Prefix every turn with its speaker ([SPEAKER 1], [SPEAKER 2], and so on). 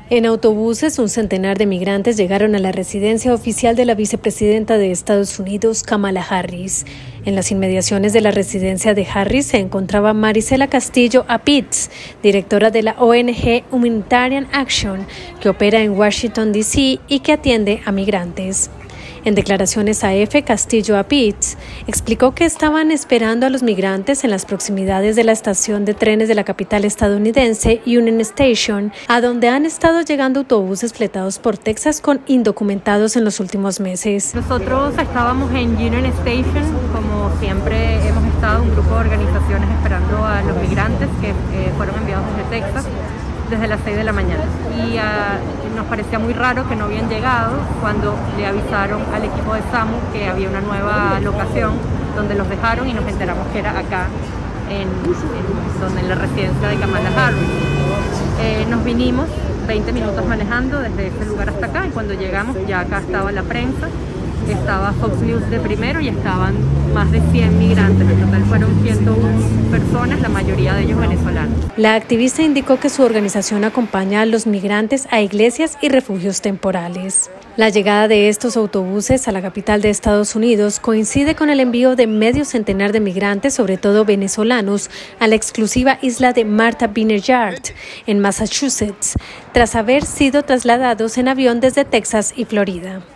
[SPEAKER 1] En autobuses, un centenar de migrantes llegaron a la residencia oficial de la vicepresidenta de Estados Unidos, Kamala Harris. En las inmediaciones de la residencia de Harris se encontraba Marisela Castillo Apitz, directora de la ONG Humanitarian Action, que opera en Washington, D.C. y que atiende a migrantes. En declaraciones a EFE, Castillo Apitz explicó que estaban esperando a los migrantes en las proximidades de la estación de trenes de la capital estadounidense, Union Station, a donde han estado llegando autobuses fletados por Texas con indocumentados en los últimos meses.
[SPEAKER 2] Nosotros estábamos en Union Station, como siempre hemos estado, un grupo de organizaciones esperando a los migrantes que fueron enviados desde Texas desde las 6 de la mañana y nos parecía muy raro que no habían llegado cuando le avisaron al equipo de SAMU que había una nueva locación donde los dejaron y nos enteramos que era acá en la residencia de Kamala Harris. Nos vinimos 20 minutos manejando desde ese lugar hasta acá y cuando llegamos ya acá estaba la prensa, estaba Fox News de primero y estaban más de 100 migrantes, en total fueron 101 personas, la mayoría de ellos venezolanos.
[SPEAKER 1] La activista indicó que su organización acompaña a los migrantes a iglesias y refugios temporales. La llegada de estos autobuses a la capital de Estados Unidos coincide con el envío de medio centenar de migrantes, sobre todo venezolanos, a la exclusiva isla de Martha Vineyard, en Massachusetts, tras haber sido trasladados en avión desde Texas y Florida.